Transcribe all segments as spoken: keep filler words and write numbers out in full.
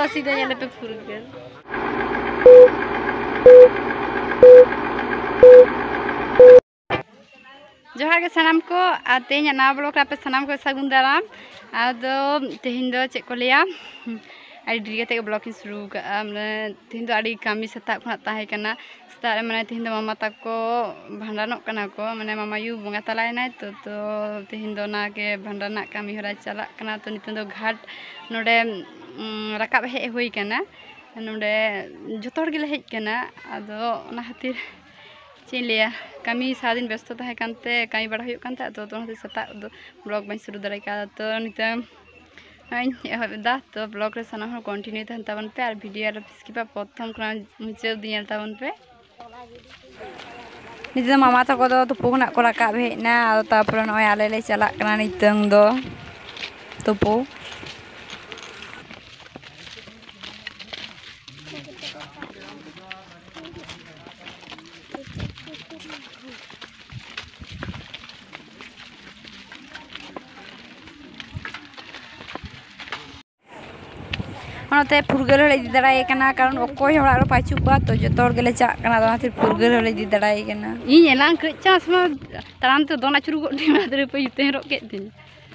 सीधे ये पे फुरगल जोहार के सानाम को तेज ना ब्लॉक पे सानाम को सागुन दाराम आदो तेहिं दो चेक को लिया आई ड्रिगे ते ब्लॉक शुरू मैंने तेहिं दो आड़ी कामी सेता खुना ताहे कना सेता मैंने तेहिं दो मामा तको भांडानोक कना को मैंने मामा यू बंगा तलाय ना तो तो तेहिं दो ना के भांडाना कामी हरा चला कना तो नितन दो घाट नोडे रकाब हे हुई कना नोडे जोतोड़ गिले हेज कना आदो ना खातिर चिलिया कमी सादिन व्यस्त ताहे कानते कमी बड़ा हुई कानते तो तो सेता दो ब्लॉग बन शुरू दाड़े का तो निते दा तो ब्लॉग रे साना हो कंटिन्यू तहन ताबन पे और वीडियो रे स्किप प्रथम करा मुचे दियल ताबन पे निते मामा तको दो तुपु खना को राकाब हेना तारपर नय आले ले चला कना नितंग दो तुपु ओनाते फुरगल हले इदी दाड़ाय कना कारण ओकोय होड़ा रो पाचु बा तो जतोर गले चा कना ओनाते फुरगल हले इदी दाड़ाय कना इन एलां क चास मा ताराम तो दोना चुरु गड मा दरे पे युते रो के दिन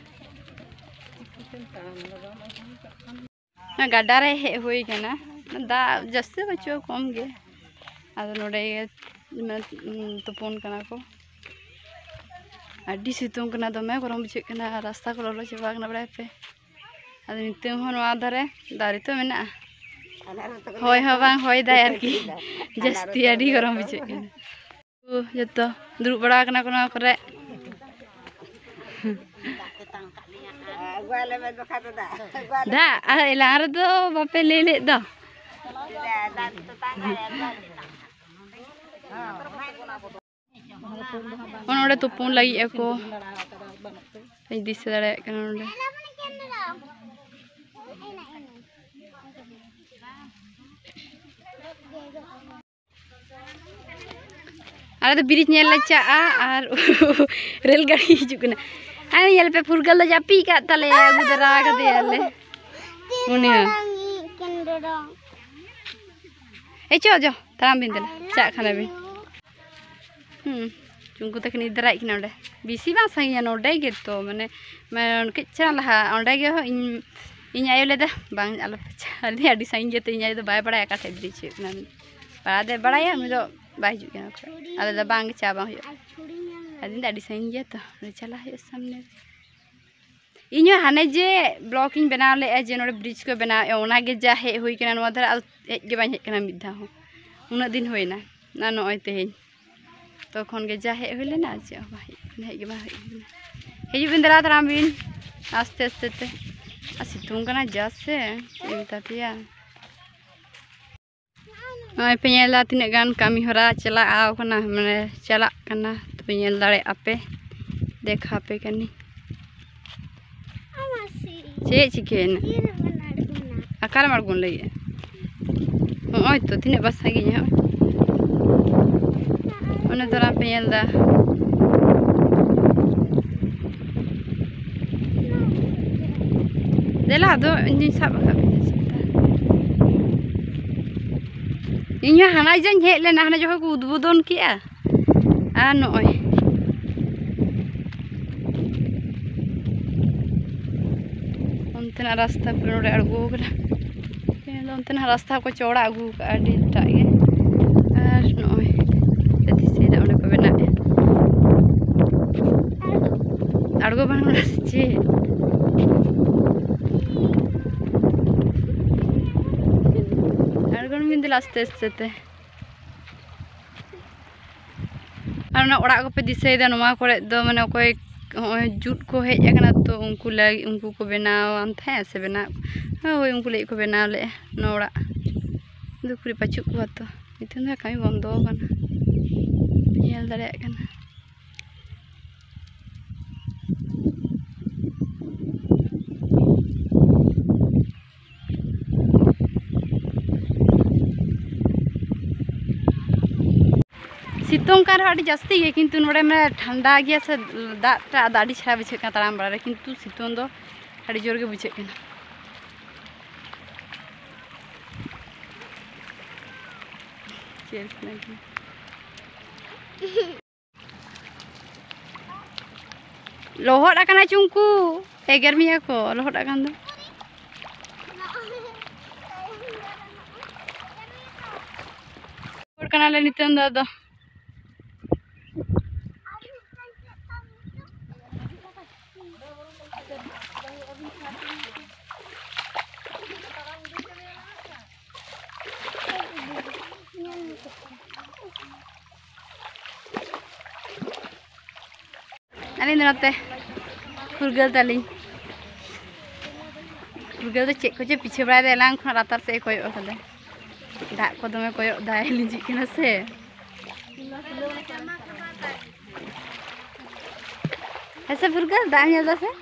ना गाडा रे हे होई कना दा जस्ते बचो कम गे आदो नोडे तोपन कना को आडी सितुंग कना दमे गरम बुझे कना रास्ता को ललो चबा कना बड़ाय पे अद निते धारे दारे तो मेना हय हबां हय दाय आरकी जस्ती आडी गरम बुझे जो दुरुब बड़ा कना को करे दा एला रे दो बापे ले ले दो ओनोडे तुपुन लगी एको दिस दाड़े कना ओनडे अरे तो ब्रिज नेल चा और रेल गाड़ी हिजुकना अरे ये पे फुरगल जापी का तले आगु दरा कदे आले उनी ए चो जो ताराम बिन देला चा खाना बिन हम चुंकु तक निदराय किना ओडे बिसी बा साइया नोडे गे तो माने मैं के चा लहा ओडे गे हो इन इन आयो लेदा बांग आलो चाली आडी साइन जेते इन आयो तो बाय बड़ा का थे ब्रिज ना बड़ा दे बड़ा या मैं तो बाय हिजुक ना आले दा बांग चा बा हो आदिन आडी साइन जे तो चला है सामने इन हाने जे ब्लॉक इन बना ले जे नोडे ब्रिज को बना ओना गे जा हे होई कना नोवा धर हेज गे बाय हे कना मिधा हो उना दिन होइना ना नोय तेहेन तो खन गे जा हे होले ना जे बाय हे गे बाय हे बिन दरा तराम बिन आस्ते आस्ते ते सितुंग कना जासे इता पिया नय पेला तिने गान कामी हरा चला आव कना माने चला कना तो पेल दाड़े आपे देखा पे कनी चे चिकेन आकार मारगुन लई ओय तो तिने बस गे nya ओने तरा पेल दा देला दो इन सब का इन हाना जन हे लेना हाना जो को उद्बोधन किया आ नय ओनतेना रास्ता पर नोडे अड़गो कना ओनतेना रास्ता को चौड़ा अगू का आडी टागे आर नय जति सेदा ओने को बेना अड़गो बांग चे आस्ते आस्ते और को पे दिसाइदा नोमा करे दो माने कोई जुट को हेज आकना तो उनको लगी उनको को बनावान थे से बना होय उनको ले को बनाव ले नोड़ा दुकुरी पचु को तो इतन कमी बंदो kana nyel dare kana सितों कार आड़ी जास्ती है किंतु नोड़े में ठंडा गया से दाटा दाड़ी छा बुझे का ताराम बड़ा किंतु सितों दो आड़ी जोर के बुझे Cheers lagi. Lohot akan acungku. Eger mi aku, lohot akan tu. Karena lain itu anda tu. Alin nate, furgal tali. Furgal tu cek kerja piche berada lang kena ratar se koyok kade. Dak ko dome koyok dah linjik kena se. Ese furgal dah nyal dah se.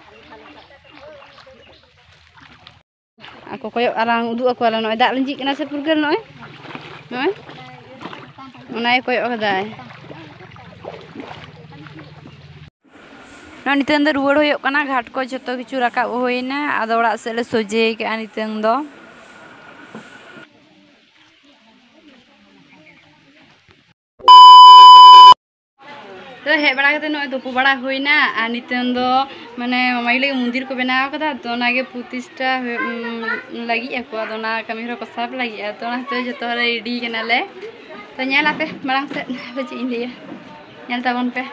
Aku koyok arang uduk aku arang noy dak linjik kena se furgal noy. Noy. Unai koyok kade. नितंग दो रुआड़ होयो कना घाट को जतो किछु राकाब होइना आदो ओड़ा से ले सोजे के नितंग दो तो हे बड़ा कते नय दोपो बड़ा होइना आ नितंग दो माने माई लगे मंदिर को बनाव कदा तो नागे प्रतिष्ठा लगी ako आदो ना कमी रो को साब लगी तो ना तो जतो रेडी केनाले तो nyala पे मांग से बची इंदिया nyal tabon पे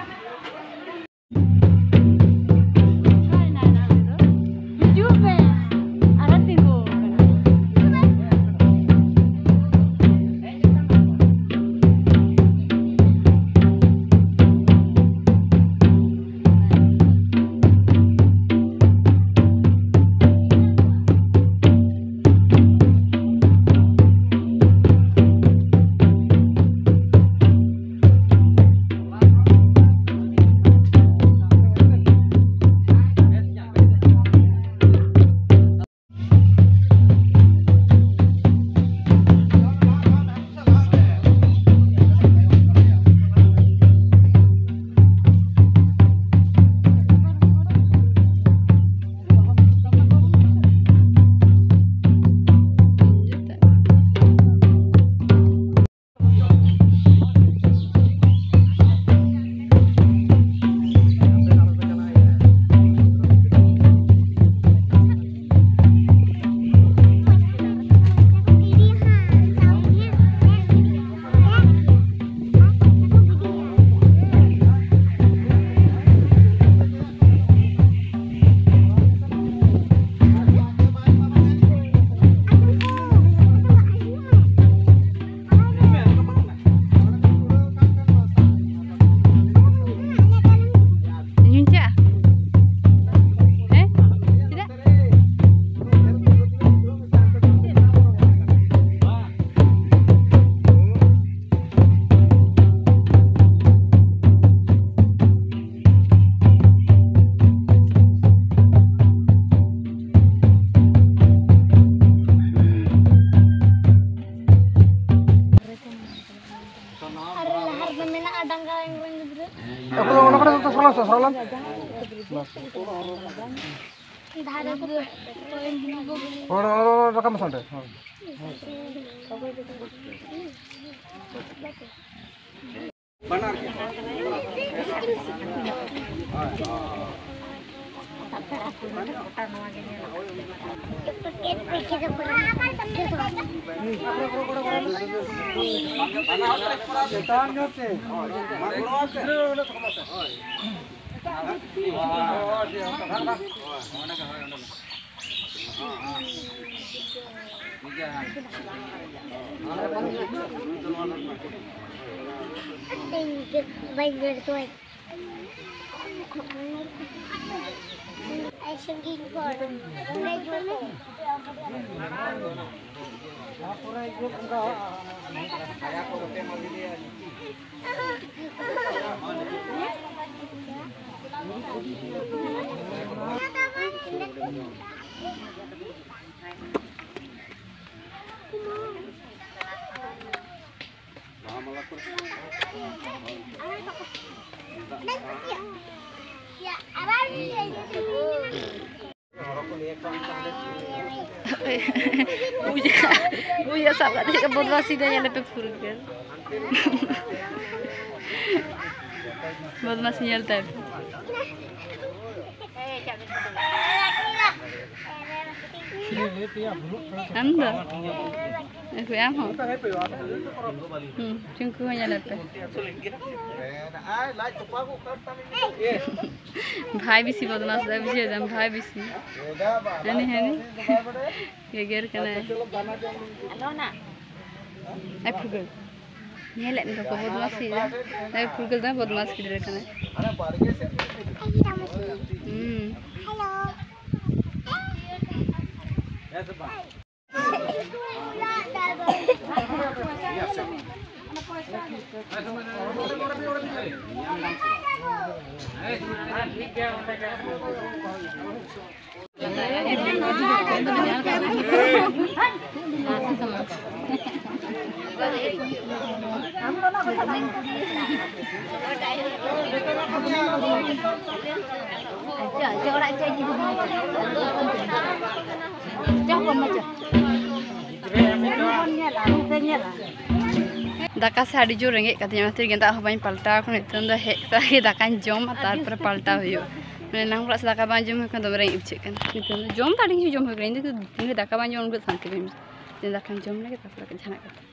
Rekam santai. Benar. Ya, Punya sahabat dia kebodwasi dia yang lebih furut kan. Bodwasi nyelta. Anda. Aku am ho. Hmm, cungku hanya lepe. भाई भी सी बदमाश है विजय दम भाई भी सी है नहीं है नहीं ये गेर करना है हेलो ना आई फुगल ये ले इनको बदमाश ही है आई फुगल ना बदमाश की तरह करना है हम्म Daka se adi jor rengek katanya mati genta aku bain palta aku nitu ndo hek tadi dakan jom atar per palta huyo. Mana nang kelas daka bain jom kan domreng ibcek kan. Nitu jom tadi jom hek ini tu ini daka bain jom gue santai bim. Jadi dakan jom lagi tak lagi janak.